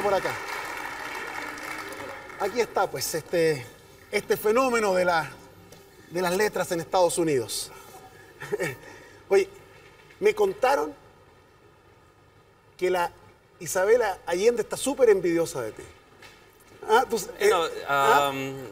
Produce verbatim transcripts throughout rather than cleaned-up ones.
por acá. Aquí está, pues, este, este fenómeno de, la, de las letras en Estados Unidos. Oye, me contaron que la Isabela Allende está súper envidiosa de ti. Ah, tú, eh, no, um, ¿ah?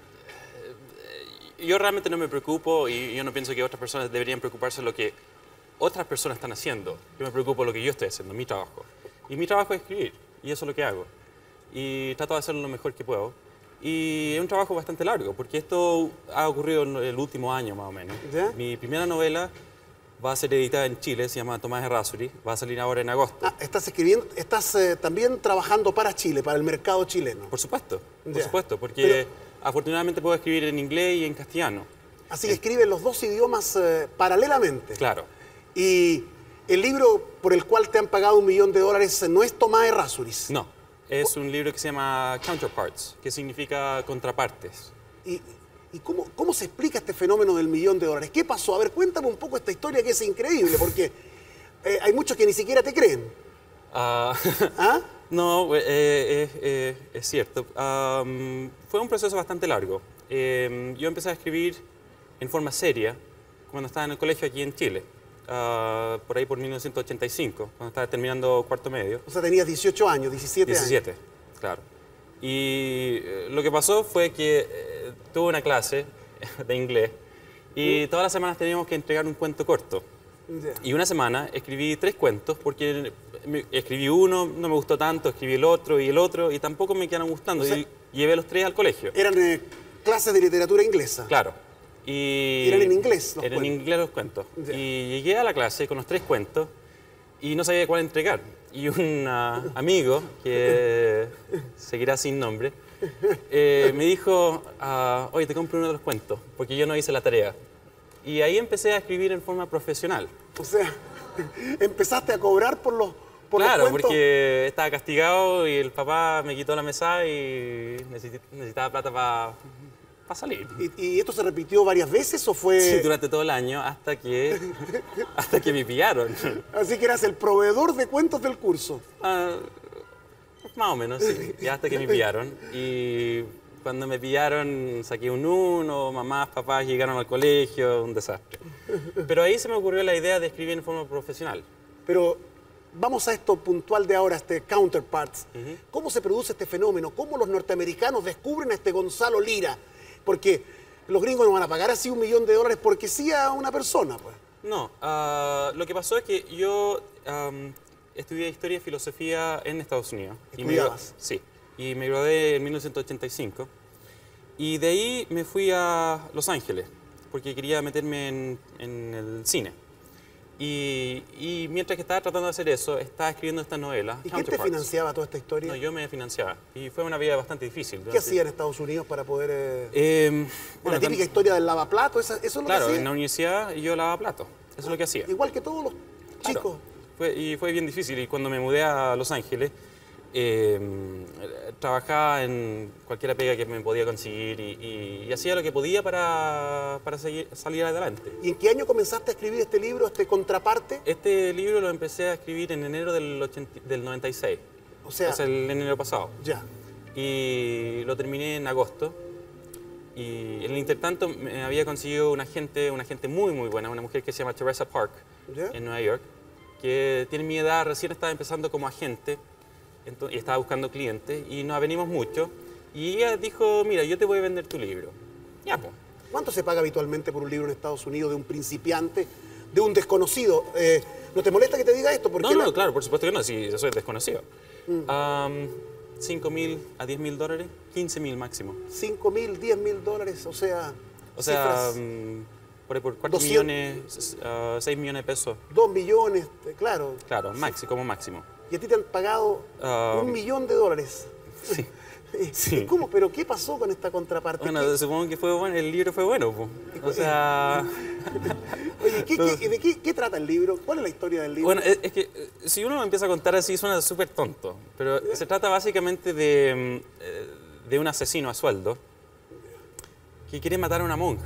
Yo realmente no me preocupo y yo no pienso que otras personas deberían preocuparse de lo que otras personas están haciendo. Yo me preocupo de lo que yo estoy haciendo, mi trabajo. Y mi trabajo es escribir, y eso es lo que hago. Y trato de hacerlo lo mejor que puedo. Y es un trabajo bastante largo, porque esto ha ocurrido en el último año más o menos. ¿Ya? Mi primera novela va a ser editada en Chile, se llama Tomás Errázuriz, va a salir ahora en agosto. Ah, estás escribiendo, estás eh, también trabajando para Chile, para el mercado chileno. Por supuesto, por Ya. supuesto, porque Pero- afortunadamente puedo escribir en inglés y en castellano. Así que escribes los dos idiomas eh, paralelamente. Claro. Y el libro por el cual te han pagado un millón de dólares no es Tomás Errázuriz. No, es un libro que se llama Counterparts, que significa contrapartes. ¿Y, y cómo, cómo se explica este fenómeno del millón de dólares? ¿Qué pasó? A ver, cuéntame un poco esta historia que es increíble, porque eh, hay muchos que ni siquiera te creen. Ah, ¿Ah? no, eh, eh, eh, es cierto. Am, fue un proceso bastante largo. Eh, yo empecé a escribir en forma seria cuando estaba en el colegio aquí en Chile, ah, por ahí por mil novecientos ochenta y cinco, cuando estaba terminando cuarto medio. O sea, tenías dieciocho años, diecisiete, diecisiete, claro. Y eh, lo que pasó fue que eh, tuve una clase de inglés y todas las semanas teníamos que entregar un cuento corto. años. Ya. Y una semana escribí tres cuentos porque me- escribí uno, no me gustó tanto, escribí el otro y el otro y tampoco me quedaron gustando. O sea- y llevé los tres al colegio. Eran eh, clases de literatura inglesa. Claro. Y Eran en inglés los Eran en cuentos. inglés los cuentos. Ya. Y llegué a la clase con los tres cuentos y no sabía cuál entregar. Y un ah, amigo, que seguirá sin nombre, eh, me dijo, ah, oye, te compro uno de los cuentos, porque yo no hice la tarea. Y ahí empecé a escribir en forma profesional. O sea, empezaste a cobrar por los, por Claro, los cuentos. porque estaba castigado y el papá me quitó la mesa y necesi- necesitaba plata para salir. ¿Y, y esto se repitió varias veces o fue...? Sí, durante todo el año hasta que, hasta que me pillaron. Así que eras el proveedor de cuentos del curso. Ah, más o menos, sí. Y hasta que me pillaron. Y cuando me pillaron saqué un uno, mamás, papás llegaron al colegio, un desastre. Pero ahí se me ocurrió la idea de escribir en forma profesional. Pero vamos a esto puntual de ahora, este Counterparts. ¿Cómo se produce este fenómeno? ¿Cómo los norteamericanos descubren a este Gonzalo Lira? Porque los gringos no van a pagar así un millón de dólares porque sí a una persona, pues. No, ah, lo que pasó es que yo am, estudié Historia y Filosofía en Estados Unidos. Y me gra- ¿Estudiabas? Sí, y me gradué en mil novecientos ochenta y cinco. Y de ahí me fui a Los Ángeles, porque quería meterme en, en el cine. Y, y mientras que estaba tratando de hacer eso, estaba escribiendo esta novela, ¿Y quién te Counterparts. financiaba toda esta historia? No, yo me financiaba. Y fue una vida bastante difícil. ¿Qué durante- hacía en Estados Unidos para poder...? eh, Eh, la bueno, típica tam- historia del lavaplato, ¿eso, eso es lo Claro, que en hacía? la universidad yo lavaba platos. Eso es lo que hacía. Igual que todos los Claro. chicos. Fue- y fue bien difícil. Y cuando me mudé a Los Ángeles, eh, trabajaba en cualquier pega que me podía conseguir y, y- y hacía lo que podía para, para seguir, salir adelante. ¿Y en qué año comenzaste a escribir este libro, este Contraparte? Este libro lo empecé a escribir en enero del, ochenta del noventa y seis, O sea, o sea, el enero pasado. ya. Y lo terminé en agosto. Y en el intertanto me había conseguido una agente, una agente muy, muy buena, una mujer que se llama Teresa Park, ¿Ya? en Nueva York, que tiene mi edad, recién estaba empezando como agente ento- y estaba buscando clientes y nos avenimos mucho. Y ella dijo, mira, yo te voy a vender tu libro. Ya, pues. ¿Cuánto se paga habitualmente por un libro en Estados Unidos de un principiante, de un desconocido? Eh, ¿No te molesta que te diga esto? Porque No, no, la- claro, por supuesto que no, si yo soy desconocido. Am, cinco mil a diez mil dólares, quince mil máximo. cinco mil, diez mil dólares, o sea, O sea, cifras, mm, por, ahí por cuatro doscientos. millones, ah, seis millones de pesos. dos millones, eh, claro. Claro, máximo, como máximo. Y a ti te han pagado Ah, un millón de dólares. Sí. ¿Y Sí. cómo? ¿Pero qué pasó con esta contraparte? Bueno, ¿Qué- supongo que fue bueno, el libro fue bueno, po. O sea, Oye, ¿qué, qué- ¿de qué, qué trata el libro? ¿Cuál es la historia del libro? bueno, es, es que eh, si uno empieza a contar así suena súper tonto, pero se trata básicamente de, mm, eh, de un asesino a sueldo que quiere matar a una monja.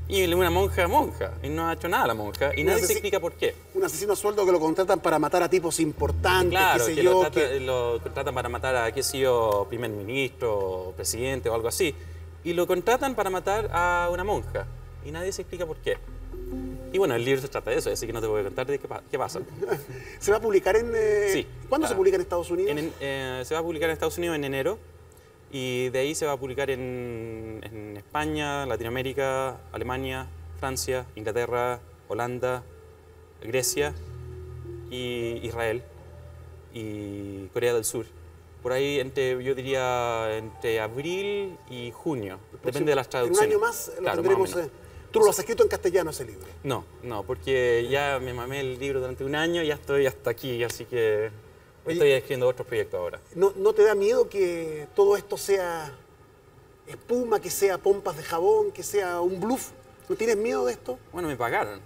Y una monja, monja. Y no ha hecho nada la monja. Y nadie se asesi- explica por qué. Un asesino a sueldo que lo contratan para matar a tipos importantes, Claro, qué sé que yo. lo, trata- que- lo tratan para matar a, qué sé yo, primer ministro, presidente o algo así. Y lo contratan para matar a una monja. Y nadie se explica por qué. Y bueno, el libro se trata de eso, así que no te voy a contar de qué, pa- qué pasa. ¿Se va a publicar en... eh, Sí. ¿Cuándo se Ah, publica en Estados Unidos? En- en- eh, se va a publicar en Estados Unidos en enero. Y de ahí se va a publicar en, en España, Latinoamérica, Alemania, Francia, Inglaterra, Holanda, Grecia y Israel y Corea del Sur. Por ahí, entre, yo diría, entre abril y junio. Depende de las En un traducciones. año más lo Claro, más o tendremos... menos. eh, Tú lo has escrito en castellano ese libro. No, no, porque ya me mamé el libro durante un año y ya estoy hasta aquí, así que Oye, estoy escribiendo otros proyectos ahora. ¿No, ¿No te da miedo que todo esto sea espuma, que sea pompas de jabón, que sea un bluff? ¿No tienes miedo de esto? Bueno, me pagaron.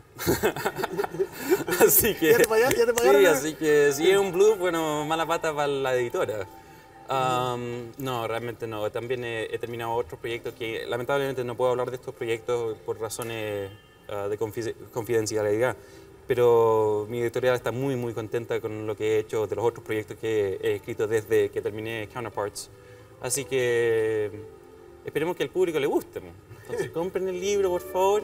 así que... ¿Ya te pagaron? ¿Ya te pagaron? Sí, así que si es un blues, bueno, mala pata para la editora. Um, no, realmente no. También he, he terminado otros proyectos que lamentablemente no puedo hablar de estos proyectos por razones uh, de confi- confidencialidad. Pero mi editorial está muy, muy contenta con lo que he hecho de los otros proyectos que he escrito desde que terminé Counterparts. Así que esperemos que al público le guste. Entonces, compren el libro, por favor.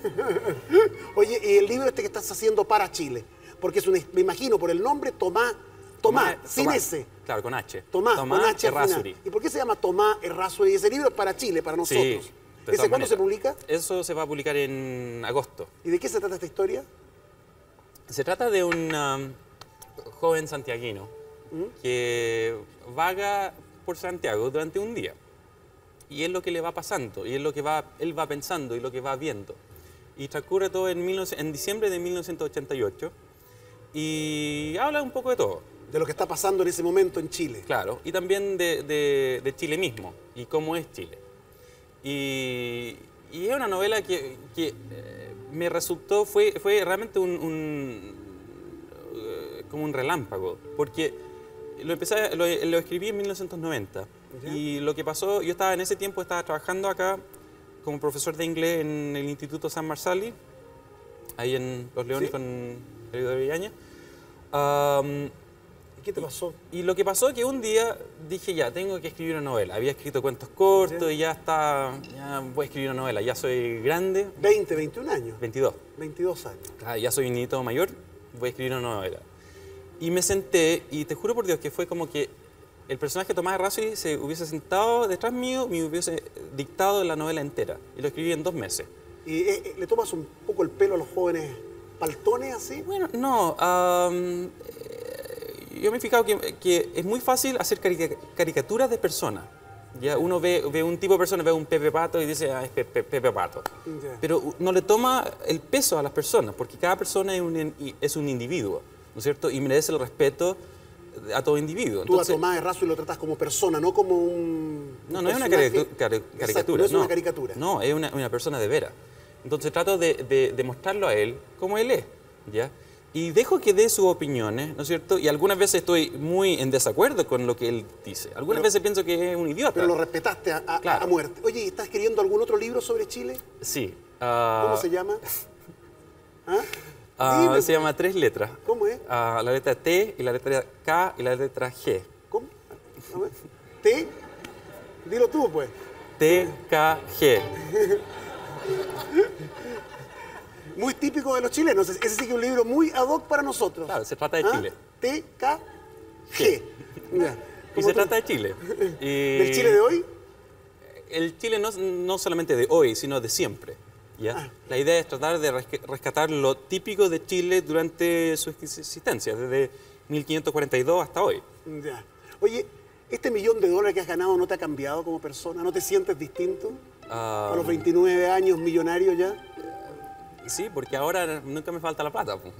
Oye, y el libro este que estás haciendo para Chile, porque es un, me imagino por el nombre Tomás, Tomás, sin Tomás. S. Claro, con H. Tomás, con H al final. Errázuri. ¿Y por qué se llama Tomás Errázuri? Ese libro es para Chile, para nosotros. Sí, de ¿Ese todas cuándo maneras. se publica? Eso se va a publicar en agosto. ¿Y de qué se trata esta historia? Se trata de un um, joven santiaguino que vaga por Santiago durante un día. Y es lo que le va pasando, y es lo que va, él va pensando y lo que va viendo. Y transcurre todo en, mil novecientos en diciembre de mil novecientos ochenta y ocho. Y habla un poco de todo. De lo que está pasando en ese momento en Chile. Claro, y también de, de- de Chile mismo y cómo es Chile. Y, y es una novela que, que, eh, me resultó, fue, fue realmente un, un, eh, como un relámpago, porque lo, empecé, a- lo, lo escribí en mil novecientos noventa. Ya. Y lo que pasó, yo estaba en ese tiempo, estaba trabajando acá como profesor de inglés en el Instituto San Marsali, ahí en Los Leones Sí. con el de Villaña. Am, ¿Y qué te pasó? y lo que pasó es que un día dije, ya, tengo que escribir una novela. Había escrito cuentos cortos Ya. y ya está, ya voy a escribir una novela. Ya soy grande, veinte, veintiún años. veintidós. veintidós años. Ah, ya soy un niñito mayor, voy a escribir una novela. Y me senté y te juro por Dios que fue como que el personaje de Tomás Errázuri se hubiese sentado detrás mío y me hubiese dictado la novela entera. Y lo escribí en dos meses. ¿Y eh, eh, le tomas un poco el pelo a los jóvenes paltones así? Bueno, no. am, eh, yo me he fijado que, que es muy fácil hacer carica- caricaturas de personas. Ya uno ve, ve un tipo de persona, ve un Pepe Pato y dice, ah, es Pepe, Pepe Pato. Ya. Pero no le toma el peso a las personas, porque cada persona es un, in- es un individuo, ¿no es cierto? Y merece el respeto a todo individuo. Tú Entonces, a Tomás Errázuri lo tratas como persona, no como un no, no es una personaje. caricatura. cari- Exacto, caricatura no es una caricatura. No, es una, una persona de veras. Entonces trato de, de, de mostrarlo a él como él es, ¿ya? Y dejo que dé sus opiniones, ¿no es cierto? Y algunas veces estoy muy en desacuerdo con lo que él dice. Algunas Pero- veces pienso que es un idiota. Pero lo respetaste a, a- Claro. a muerte. Oye, ¿y estás escribiendo algún otro libro sobre Chile? Sí. ah, ¿Cómo se llama? ¿Ah? ah, Dime, se llama Tres Letras. ¿Cómo es? Ah, la letra T, y la letra K y la letra G. ¿Cómo? A ver. ¿T? Dilo tú, pues. T, K, G. Muy típico de los chilenos. Ese sí que es un libro muy ad hoc para nosotros. Claro, se trata de ¿Ah? Chile. T, K, G. Ya. Y ¿Cómo se tú- trata de Chile. Y ¿Del Chile de hoy? El Chile no, no solamente de hoy, sino de siempre. ¿ya? Ah. La idea es tratar de resque- rescatar lo típico de Chile durante su existencia, desde mil quinientos cuarenta y dos hasta hoy. Ya. Oye, ¿este millón de dólares que has ganado no te ha cambiado como persona? ¿No te sientes distinto? Ah, A los veintinueve años, millonario ya. sí, porque ahora nunca me falta la plata. po.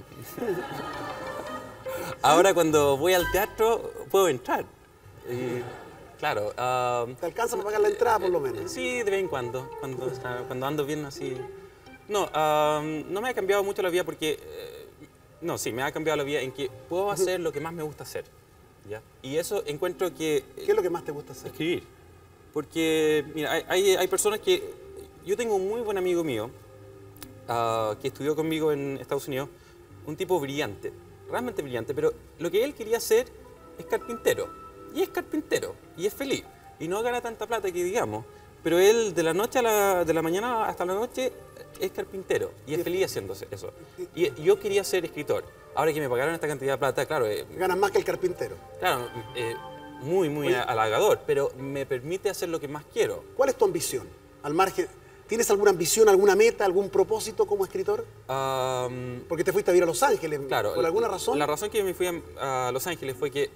Ahora cuando voy al teatro puedo entrar. Y, claro. ah, ¿Te alcanza para pagar la entrada por lo menos? Sí, de vez en cuando, cuando, o sea, cuando ando bien así. No, ah, no me ha cambiado mucho la vida porque, eh, no, sí, me ha cambiado la vida en que puedo hacer lo que más me gusta hacer. ¿ya? Y eso encuentro que ¿Qué es lo que más te gusta hacer? escribir. Porque, mira, hay, hay, hay personas que... Yo tengo un muy buen amigo mío uh, que estudió conmigo en Estados Unidos, un tipo brillante, realmente brillante, pero lo que él quería hacer es carpintero. Y es carpintero, y es feliz. Y no gana tanta plata que digamos, pero él de la noche a la, de la mañana hasta la noche es carpintero y es feliz haciéndose eso. Y yo quería ser escritor. Ahora que me pagaron esta cantidad de plata, claro... Eh, Ganas más que el carpintero. Claro, eh, muy, muy Oye, halagador, pero me permite hacer lo que más quiero. ¿Cuál es tu ambición? Al margen, ¿tienes alguna ambición, alguna meta, algún propósito como escritor? Um, Porque te fuiste a vivir a Los Ángeles, claro, ¿por alguna razón? La razón que me fui a, a Los Ángeles fue que eh,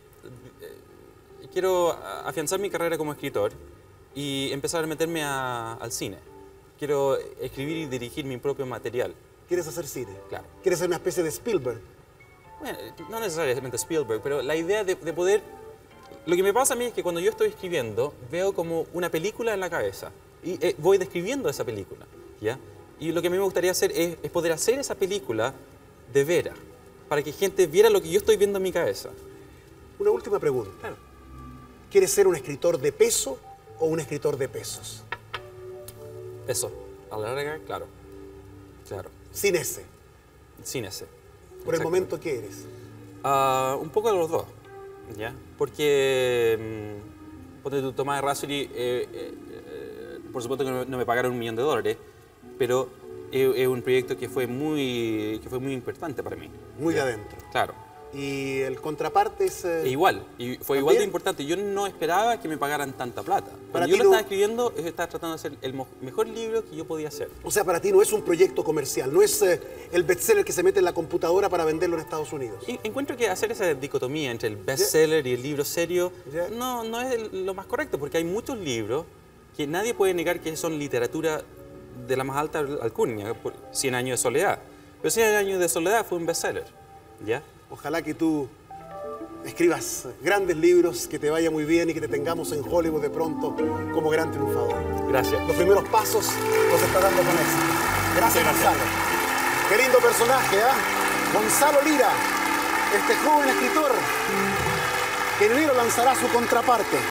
quiero afianzar mi carrera como escritor y empezar a meterme a, al cine. Quiero escribir y dirigir mi propio material. ¿Quieres hacer cine? Claro. ¿Quieres ser una especie de Spielberg? Bueno, no necesariamente Spielberg, pero la idea de, de poder... Lo que me pasa a mí es que cuando yo estoy escribiendo, veo como una película en la cabeza y eh, voy describiendo esa película, ¿ya? Y lo que a mí me gustaría hacer es, es poder hacer esa película de veras, para que gente viera lo que yo estoy viendo en mi cabeza. Una última pregunta. Claro. ¿Quieres ser un escritor de peso o un escritor de pesos? Peso. A la larga, claro. Claro. Sin ese. Sin ese. ¿Por el momento qué eres? Uh, un poco de los dos, ¿ya? Porque, um, ponte tu Tomás Rhapsody, eh, eh, eh, por supuesto que no, no me pagaron un millón de dólares, pero es, es un proyecto que fue muy, que fue muy importante para mí. Muy ¿ya? de adentro. Claro. Y el contraparte es... Eh, e igual, y fue ¿también? igual de importante. Yo no esperaba que me pagaran tanta plata. Cuando Para yo ti lo no... estaba escribiendo, yo estaba tratando de hacer el mejor libro que yo podía hacer. O sea, para ti no es un proyecto comercial, no es eh, el bestseller que se mete en la computadora para venderlo en Estados Unidos. Y encuentro que hacer esa dicotomía entre el bestseller yeah. y el libro serio yeah. no, no es lo más correcto, porque hay muchos libros que nadie puede negar que son literatura de la más alta alcurnia, por Cien años de soledad. Pero Cien años de soledad fue un bestseller, ¿ya? Ojalá que tú escribas grandes libros, que te vaya muy bien y que te tengamos en Hollywood de pronto como gran triunfador. Gracias. Los primeros pasos los está dando con éxito. Gracias, Gracias. Gonzalo. Qué lindo personaje, ¿ah? ¿eh? Gonzalo Lira, este joven escritor que en enero lanzará su contraparte.